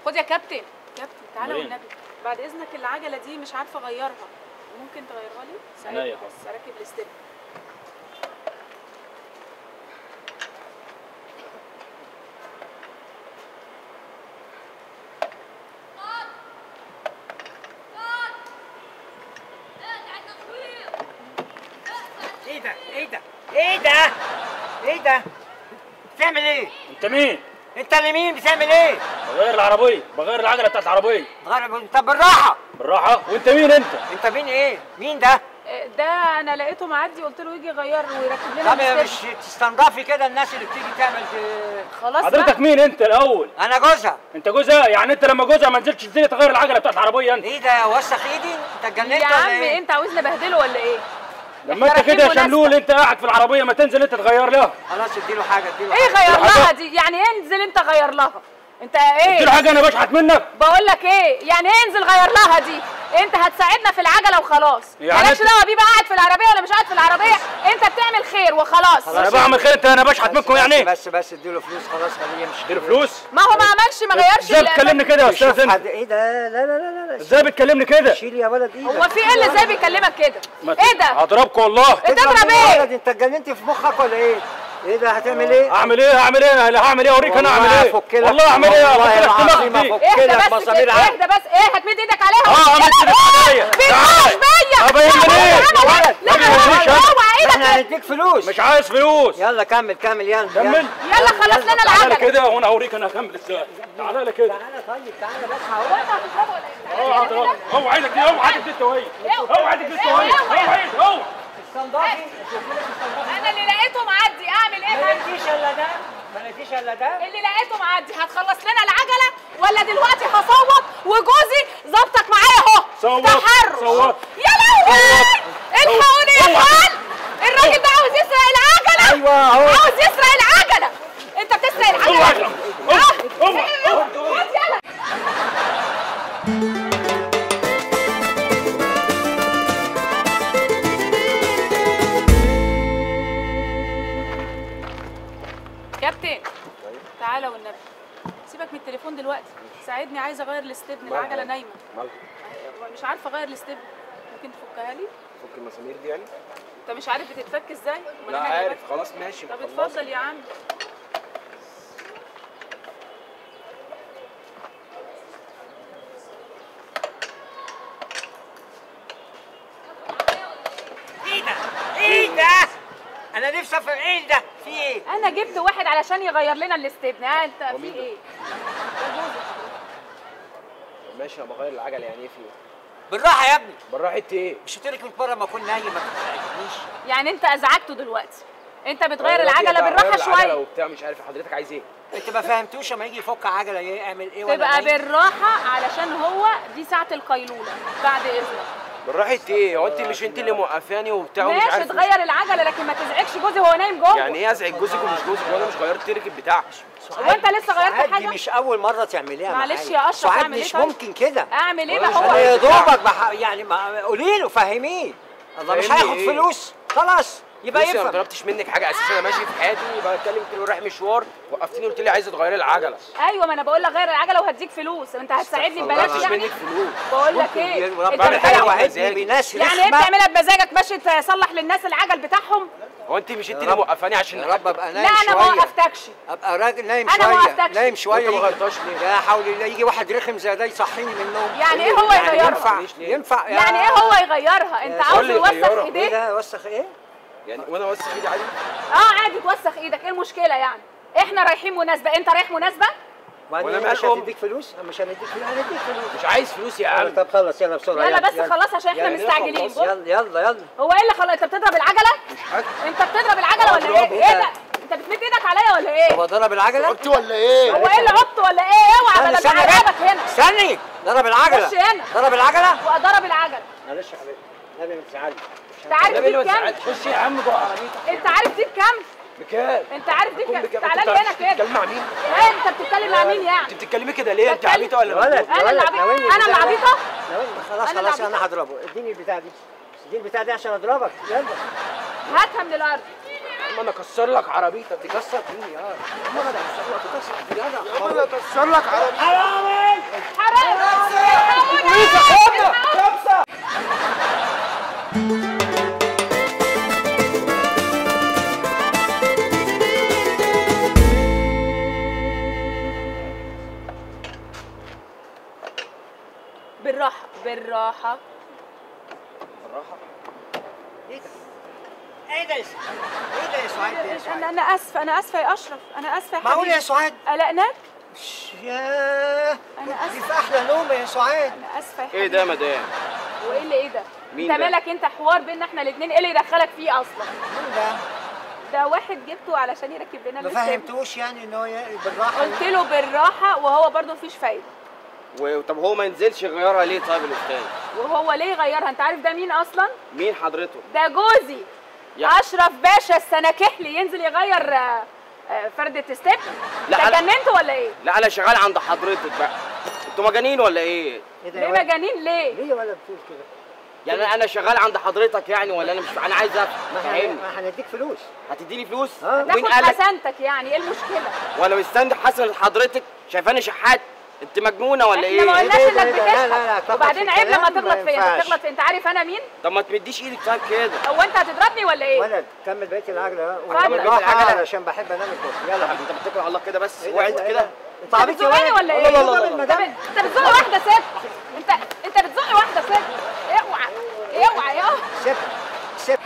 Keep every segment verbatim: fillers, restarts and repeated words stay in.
خد يا كابتن. كابتن تعالى والنبي بعد اذنك، العجله دي مش عارفه اغيرها، ممكن تغيرها لي؟ ساعدني بس اركب الاستيب. ايه ده؟ ايه ده؟ ايه ده؟ ايه ده؟ بتعمل ايه؟ انت مين؟ انت اللي مين؟ بتعمل ايه؟ بغير العربيه، بغير العجله بتاعت العربيه. غير انت بالراحه. بالراحه؟ وانت مين انت؟ انت مين ايه؟ مين ده؟ ده انا لقيته معدي قلت له يجي يغير ويركب لنا. طب مش تستنضفي كده الناس اللي بتيجي تعمل خلاص. حضرتك مين انت الاول؟ انا جوزها. انت جوزها؟ يعني انت لما جوزها ما نزلتش تنزلي تغير العجله بتاعت العربيه انت؟ ايه ده؟ وسخ ايدي؟ انت اتجننت يا ولا عم ايه؟ انت عاوزني ابهدله ولا ايه؟ لما انت كده يا شملول انت قاعد في العربيه ما تنزل انت تغير لها. خلاص اديله حاجه. اديله ايه غير لها دي؟ يعني انزل انت غير لها. انت ايه؟ اديله حاجه انا بشحت منك. بقول لك ايه؟ يعني ايه انزل غير لها دي؟ انت هتساعدنا في العجله وخلاص. يعني مالكش دعوه بيه بقى قاعد في العربيه ولا مش قاعد في العربيه، انت بتعمل خير وخلاص. انا بعمل خير، انت انا بشحت منكم يعني ايه؟ بس بس اديله فلوس خلاص خليه يمشي. اديله فلوس؟ ما هو ما عملش ما غيرش. ازاي بتكلمني كده يا استاذ انت؟ ايه ده؟ لا لا لا لا ازاي بتكلمني كده؟ شيل يا ولد ايدك. هو في ايه اللي ازاي بيكلمك كده؟ ايه ده؟ هضربكم والله. تضرب ايه؟ انت اتجننت في مخك ولا ايه؟ ايه ده؟ هتعمل ايه؟ اعمل ايه؟ هعمل ايه؟ انا هعمل ايه؟ اوريك انا هعمل ايه؟ والله اعمل ايه؟ والله العظيم دماغي افك لك مسامير عقل. اهدى بس. ايه هتمد ايدك عليها؟ اه همد ايدك عليا. بتخش بيا. طب يهمني ايه؟ لا اوعى ايدك. احنا هنديك فلوس. مش عايز فلوس. يلا كمل كمل يلا كمل. يلا خلص لنا العجله. تعالى كده وانا اوريك انا هكمل ازاي. تعالى لي كده. تعالى طيب تعالى بس. هو انت هتضربه ولا ايه؟ اه هضربك. اوعى ايدك دي، اوعى ايدك دي انت وهي. اوعى ايدك دي انت وهي. اوعى ايدك. اوعى. استنضافي. انا اللي لقيته معدي اعمل ايه؟ ما لقيتيش الا ده؟ ما لقيتيش الا ده؟ اللي لقيته معدي هتخلص لنا العجله ولا دلوقتي هصوت وجوزي ظبطك معايا اهو. صوت تحرش. صوت. يا لهوي الحقوني يا خال، الراجل ده عاوز يسرق العجله. ايوه اهو عاوز يسرق العجله. انت بتسرق العجله. اوعى اوعى خد يلا. كابتن تعالى والنبي سيبك من التليفون دلوقتي، ساعدني عايزه اغير الاستبن، العجله نايمه. مالها؟ مش عارفه اغير الاستبن، ممكن تفكها لي؟ فك المسامير دي يعني؟ انت مش عارف بتتفك ازاي؟ لا عارف خلاص ماشي. طب اتفضل يا عم. ايه ده؟ ايه ده؟ انا نفسي افهم ايه ده؟ في ايه؟ انا جبت واحد علشان يغير لنا الاستبن. ها انت في ايه؟ ماشي انا بغير العجله يعني ايه في ايه؟ بالراحه يا ابني. بالراحه ايه؟ مش قلت لك من بره ما اكون نايم ما تزعجنيش. يعني انت ازعجته دلوقتي؟ انت بتغير العجله بالراحه شويه وبتاع مش عارف حضرتك عايز ايه؟ انت ما فهمتوش اما يجي يفك عجله يعمل ايه ولا تبقى نايم؟ بالراحه علشان هو دي ساعه القيلوله بعد اذنك. بالراحه ايه؟ هو انت مش انت اللي موقفاني وبتاع ومش ماشي عارف تغير العجله لكن ما تزعجش جوزي وهو نايم جوه. يعني ايه ازعج جوزك ومش جوزك وانا مش غيرت التيكت بتاعك؟ هو انت لسه غيرت سعاد حاجه؟ دي مش اول مره تعمليها معلش يا اشرف سعاد اعمل ايه؟ مش طيب؟ ممكن كده. اعمل ايه؟ ما انا هو يا دوبك بح... يعني ما... قولي له فهميه. الله مش فهمني هياخد إيه؟ فلوس خلاص يبقى بصي انا ما يفهم. طلبتش منك حاجه اساسا، انا ماشي في حياتي بتكلم قلت له رايح مشوار وقفتني قلت لي عايزه تغيري العجله. ايوه ما انا بقول لك غير العجله وهديك فلوس، انت هتساعدني ما ببلاش طلبتش يعني؟ منك فلوس. بقول لك ايه؟ انت بعمل حاجة بتعمل بمزاجي. بناس يعني ايه بتعملها بمزاجك؟ ماشي تصلح للناس العجل بتاعهم؟ هو انت مش انت اللي موقفاني عشان يا رب ابقى لا نايم انا ما شويه. وقفتكش. ابقى راجل نايم أنا ما شويه وقفتكش. نايم شويه. وانت ما غيرتهاش ليه؟ لا حول الله يجي واحد رخم زي ده يصحيني من النوم. يعني ايه هو يعني يغيرها؟ ينفع ينفع يعني ايه هو يغيرها؟ انت عاوز قول لي يوسخ يغيرها. ايه ايديه؟ ده وسخ ايه؟ يعني وانا اوسخ ايدي عادي؟ اه عادي توسخ ايدك، ايه المشكله يعني؟ احنا رايحين مناسبه، انت رايح مناسبه؟ وانا مش هتديك فلوس؟ مش هنديك فلوس هنديك فلوس. مش عايز فلوس يا عم. طب خلص يلا بسرعه. يلا بس خلاص عشان احنا يعني مستعجلين. خلاص. يلا يلا يلا. هو ايه اللي خلاص؟ انت بتضرب العجله؟ انت بتضرب العجله ولا ايه؟ ايه ده؟ انت بتمد ايدك عليا ولا ايه؟ هو ضرب العجله؟ عبت ولا ايه؟ هو ايه اللي عبط ولا ايه؟ اوعى بدل ما هجيبك هنا. استني ضرب العجله. خش هنا. ضرب العجله؟ وضرب العجله. معلش يا حبيبي النبي ما تزعلش. انت عارف دي بكام؟ خش يا عم جوه عربيتك. انت عارف دي بكام؟ بكام؟ انت عارف دي بكام؟ بكام؟ تعالى لي هنا كده. بتتكلم مع مين؟ ايه انت بتتكلم مع مين يعني؟ انت بتتكلمي كده ليه؟ انت بتكلم- عبيطه ولا ولد مجنونة؟ انا اللي عبيطه؟ انا اللي عبيطه؟ خلاص أنا خلاص اللي انا هضربه. اديني البتاع دي. اديني البتاع دي عشان اضربك يلا. هاتها من الارض. ما انا اكسر لك عربيتك. تكسر فيني اه. يا ابني اكسر لك عربيتك. حرامي عيسى خدنا خمسه. بالراحه بالراحه بالراحه. ايه ده؟ ايه ده يا سعاد؟ ايه ده يا سعاد؟ يا سعاد انا انا اسفه انا اسفه يا اشرف، انا اسفه يا حبيبي. معقول يا سعاد؟ قلقناك؟ ياه أنا دي آسفة. في احلى نومه يا سعاد. انا اسفه يا حبيبي. ايه ده يا مدام؟ وايه اللي ايه ده؟ مين انت ده؟ مالك انت حوار بيننا احنا الاثنين، ايه اللي يدخلك فيه اصلا؟ مين ده؟ ده واحد جبته علشان يركب لنا ما الاستيب. فهمتوش يعني ان هو ي- بالراحه. قلت له بالراحه وهو برضه مفيش فايده. و- طب هو ما ينزلش يغيرها ليه طيب الاستاذ؟ وهو ليه يغيرها؟ انت عارف ده مين اصلا؟ مين حضرته؟ ده جوزي يا- اشرف باشا السناكحلي، ينزل يغير آه، آه، فردة ستيب. لا، انت أنا- جننت ولا ايه؟ لا انا شغال عند حضرتك بقى. انتوا مجانين ولا ايه؟ ايه ده ليه يا ولد؟ مجانين ليه؟ ليه يا ولد بتقول كده؟ يعني انا شغال عند حضرتك يعني ولا انا مش انا عايز ما افهم احنا فاهمني. ما هنديك فلوس. هتديني فلوس؟ اه. مين تاخد قالك؟ حسنتك يعني، ايه المشكله؟ وانا مستني حسن حضرتك شايفاني شحات؟ انت مجنونه ولا احنا ايه؟ ما قلناش إيه ده؟ انك إيه ده؟ لا، لا، لا، بتشحت. تغلط وبعدين في عيب لما الكلام، تغلط ما فيا، انت ينفعش. بتغلط في، انت عارف انا مين؟ طب ما تمديش ايدك طيب كده. هو انت هتضربني ولا ايه؟ ولد كمل بقيه العجله اتفضل. كمل بقيه العجله علشان بحب انام الكوره. يلا يلا حبيبي انت بتتكل على الله كده بس. إيه ده؟ وعد إيه كده. ده؟ انت عبيط يا بتزقني ولد. ولا ايه؟ لا، لا، لا، لا، لا. طب المدام. انت بتزق واحده ست. انت انت بتزق واحده ست. اوعى اوعى يا سيب سيب.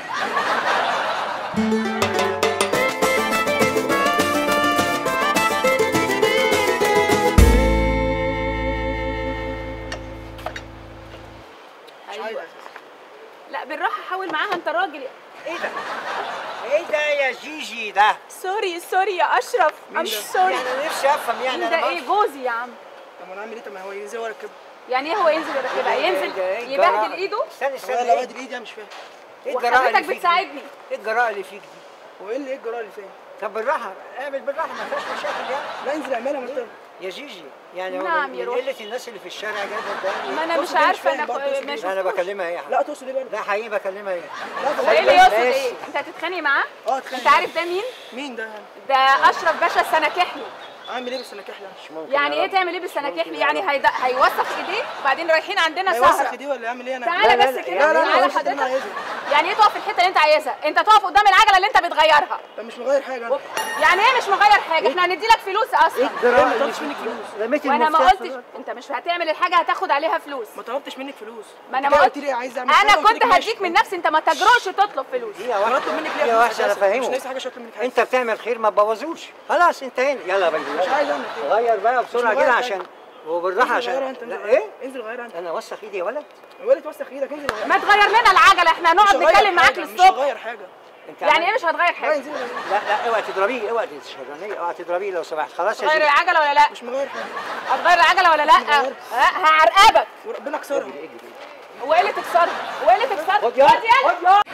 ايوه. لا بالراحه، حاول معاها، انت راجل. ايه ده؟ ايه ده يا جيجي ده؟ سوري سوري يا اشرف، ام سوري. يعني انا نفسي افهم يعني. مين أنا ده؟ ما- ايه جوزي يا عم؟ طب ما انا اعمل ايه؟ طب ما هو ينزل ويركبها. يعني ايه هو ينزل يركبها؟ إيه ده؟ ينزل إيه ده؟ إيه يبهدل الجراءة؟ ايده؟ استنى استنى. انا لو ايه ادي ايدي انا مش فاهم. إيه الجراءة اللي وحضرتك فيك دي؟ بتساعدني. ايه الجراءة اللي فيك دي؟ هو ايه اللي ايه الجراء اللي فيها؟ طب بالراحة اعمل بالراحة ما فيهاش مشاكل يعني. لا انزل اعملها ما انت. يا جيجي يعني هو نعم من يا من روحي. قلة الناس اللي في الشارع جاية قدامي. ما انا مش تقصد إيه؟ مش عارفه، فاهم انا بقى، تقصد ما إيه؟ لا انا شفتوش. بكلمها هي. لا تقصد ايه بقى؟ لا حقيقي بكلمها هي. لا طب وايه اللي يقصد بس. ايه؟ انت هتتخانق معاه؟ اه اتخانق انت عارف ده مين؟ مين ده؟ ده اشرف باشا السناكحلي. اعمل ايه بس انا كحله؟ مش ممكن يعني يا ايه رب. تعمل ايه بالسناكحلي؟ يعني هيد... هيوسخ ايديه وبعدين رايحين عندنا هيوسخ سهره. ايديه ولا يعمل ايه انا؟ تعالى لا، لا، بس لا، كده، لا، لا، تعالى وسخ إيديه أنا حضرتك. عايزها. يعني ايه تقف في الحته اللي انت عايزها؟ انت تقف قدام العجله اللي انت بتغيرها. طب مش مغير حاجه انا. يعني ايه مش مغير حاجه؟ احنا هندي لك فلوس اصلا. الجراءة ما اللي طلبتش فيك منك دي؟ فلوس. رميت وانا ما المفتاح قلتش في- انت مش هتعمل الحاجه هتاخد عليها فلوس. ما طلبتش منك فلوس. ما انا أنت ما جاي قلت قلت لي عايز اعمل حاجة، انا قلت كنت لك ماشي. هديك من نفسي، انت ما تجرؤش تطلب فلوس. دي يا انا واحدة اطلب منك يا ليه وحشة انا مش فاهمه. ناقص حاجه عشان اطلب منك حاجه. انت بتعمل خير ما تبوظوش. خلاص انتهينا. يلا يا بيبي مش عايز اعمل كده. غير بقى بسرعة مغير كده حاجة. عشان وبالراحة انزل غيرها عشان انت. لا انزل ايه؟ غيرها. انزل غيرها انت. انا اوسخ ايدي يا ولد. ولا توسخ ايدك انزل غيرها. ما تغير لنا العجله، احنا هنقعد مش هغير نتكلم معاك حاجة، مش للصبح. هغير حاجه. انت يعني عمل- ايه مش هتغير لا حاجه؟ انزل غيرها. لا لا اوعى تضربيه اوعى تشغليه اوعى تضربيه لو سمحت. خلاص يا تغير جيجي. العجله ولا لا؟ مش مغير حاجه. هتغير العجله ولا لا؟ مغير. ها، هعرقبك. وربنا كسرها. هو ايه اللي تكسرها؟ هو ايه اللي تكسرها؟ خد يلا، خد يلا. خد يلا.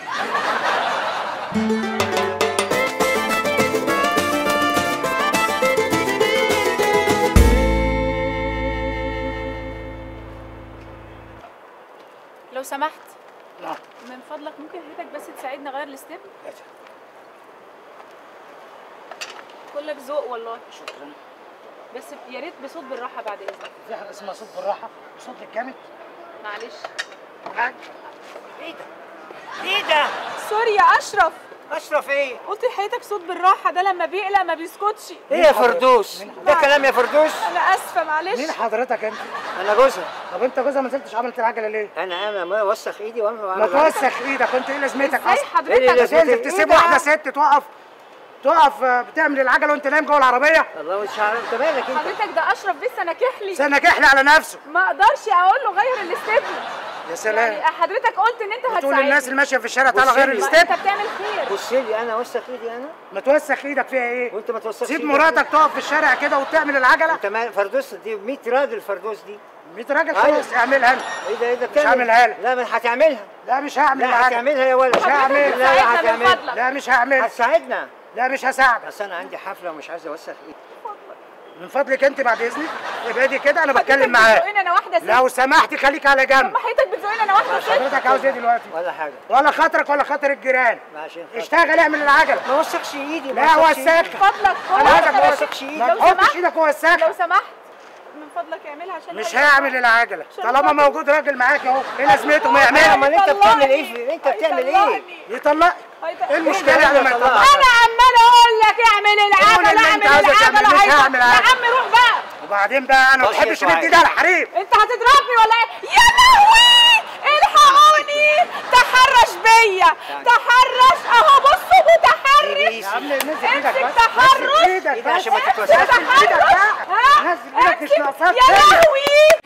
لو سمحت نعم. من فضلك ممكن حضرتك بس تساعدني اغير الستيب؟ كلك ذوق والله. شكرا. بس يا ريت بصوت بالراحه بعد اذنك. في حاجة اسمها صوت بالراحة وصوت الجامد. معلش. ايه ده؟ ايه ده؟ سوري يا اشرف، اشرف ايه؟ قلت لحضرتك صوت بالراحه، ده لما بيقلق ما بيسكتش. ايه يا فردوس؟ ده كلام يا فردوس؟ انا اسفه معلش. مين حضرتك انت؟ انا جوزها. طب انت جوزها ما نزلتش عملت العجله ليه؟ انا انا ما اوسخ ايدي وانا ما توسخ ايدك، انت ايه لازمتك ازاي اصلا؟ حضرتك؟ إيه اللي تنزل لازمتك؟ تسيب إيه ده؟ واحده ست توقف تقف آه، بتعمل العجله وانت نايم جوه العربيه؟ الله مش عارف انت مالك انت؟ حضرتك ده اشرف بيه سناكحلي، سنك احلى على نفسه. ما اقدرش اقول له غير الاستيب. يا سلام. يعني حضرتك قلت ان انت تقول هتساعدني. للناس اللي ماشيه في الشارع تعالى بص غير لي. ما الستيب. انت بتعمل خير. بص لي انا اوسخ ايدي انا ما توسخ ايدك فيها ايه؟ وانت ما توسخش سيب إيدك. مراتك تقف في الشارع كده وتعمل العجله. انت مال فردوس دي مية راجل الفردوس دي. مية راجل أيوة. خلاص اعملها انت. ايه ده ايه ده مش بتعمل؟ هعملها لك. لا ما هتعملها. لا مش هعمل لا العجله. هتعملها يا ولد. مش هعمل. حضرتك لا تساعدنا من هتعملها. فضلك. لا مش هعمل. هتساعدنا. لا مش هساعدك. بس انا عندي حفله ومش عايز اوسخ ايدي. من فضلك انت بعد اذنك ابعدي كده انا حضرتك بتكلم معاك. بتزقني انا واحده ست. لو سمحتي خليك على طب جنب. ما حضرتك بتزقني انا واحده ست. حضرتك عاوز ايه دلوقتي؟ ولا حاجه. ولا خاطرك ولا خاطر الجيران. عشان خاطر. اشتغل اعمل العجله. ما وسخش ايدي. ما لا وسخش إيدي. وسخك. فضلك انا عايزك لو توسخ إيدي. ما لو تحطش سمحت ايدك جوه لو السخن. سمحت من فضلك اعملها عشان مش هي- هعمل العجله عشان طالما خاطر- موجود راجل معاك اهو، ايه لازمته ما يعملها؟ امال انت بتعمل ايه هيطلقني. في- انت بتعمل ايه؟ هيطلقني. يطلق هيطلقني. ايه المشكله يعني ما يطلقش؟ انا عماله اقول لك اعمل قول اللي العجله انت اعمل عايزه تعمله، العجله مش هيطلق. هعمل يا عجلة. عم روح بقى. وبعدين بقى انا ما بص يا بحبش البنت سعاد. ده الحريم. انت هتضربني ولا ايه؟ يا لهوي الحقوني تحرش بيا تحرش اهو بصوا تحرش يا عم نزل ايدك امسك بس، تحرش. نزل ايدك ايدك بس، عشان ما نزل تتوسعش. ايدك بقى، ها؟ نزل ايدك مش امسك. ناقصاك يا تاني. لهوي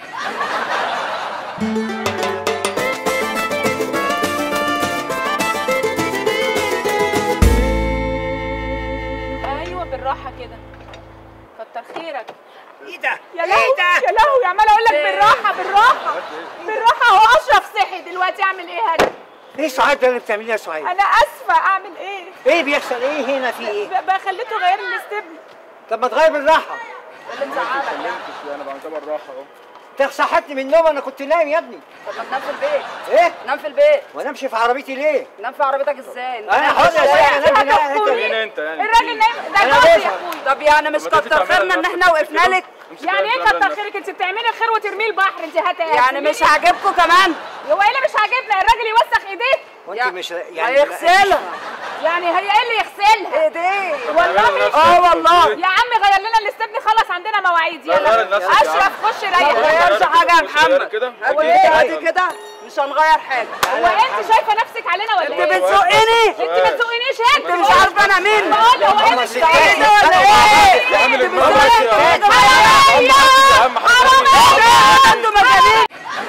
ايوه بالراحه كده كتر خيرك. ايه ده؟ يا ايه لهوي ده؟ يا لهوي عماله اقول لك بالراحه بالراحه بالراحه. هو اشرف صحي دلوقتي اعمل ايه انا؟ ايه سعاد ده اللي بتعمليه يا سعاد؟ انا اسفه اعمل ايه؟ ايه بيحصل ايه هنا في ايه؟ ب- بقى خليته غير لي الاستبن طب ما تغير بالراحه. اللي مزعلك يعني. انا بعتبر راحه اهو. انت صحتني من النوم انا كنت نايم يا ابني. طب ما تنام في البيت. ايه؟ نام في البيت. وانا امشي في عربيتي ليه؟ نام في عربيتك ازاي؟ انت انا نايم حاضر في يا الشارع. سيدي، انا لا انت مين انت يعني؟ الراجل نايم ده أنا جوزي يا باشا. اخويا. طب يعني مش طب ما كتر تتعملها خيرنا ان لنفسك احنا وقفنا كده. لك. امسك يعني ايه الراجل كتر نفسك. خيرك؟ انت بتعملي الخير وترميه البحر انت هت يعني مش عاجبكم كمان؟ هو ايه اللي مش عاجبنا؟ الراجل يوسخ ايديه وانت يا- مش ما يعني يغسلها يعني هي ايه اللي يغسلها؟ ايديه. والله اه والله. يا عم غير لنا الاستبن خلص عندنا مواعيد لا، غير يلا لنفسك يا اشرف خش ما ريح. تغيرش حاجه يا مش غير محمد. كده؟ هاتي أكيد. كده هاتي كده مش هنغير حاجه. هو انت شايفه نفسك علينا ولا انت ايه؟ بتزقني. انت ما تزقنيش انت انت مش عارفه انا مين. بقول هو ايه هم مش ستات. عارفه ده ولا ايه؟ يا عم انت الإجماع بتزقني بس يا عم. كده. يا عم حرام. انتوا مجانين.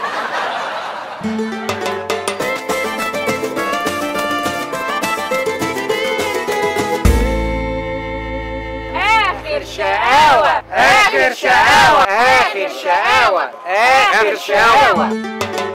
اخر شقاوه اخر شقاوه اخر شقاوه اخر شقاوه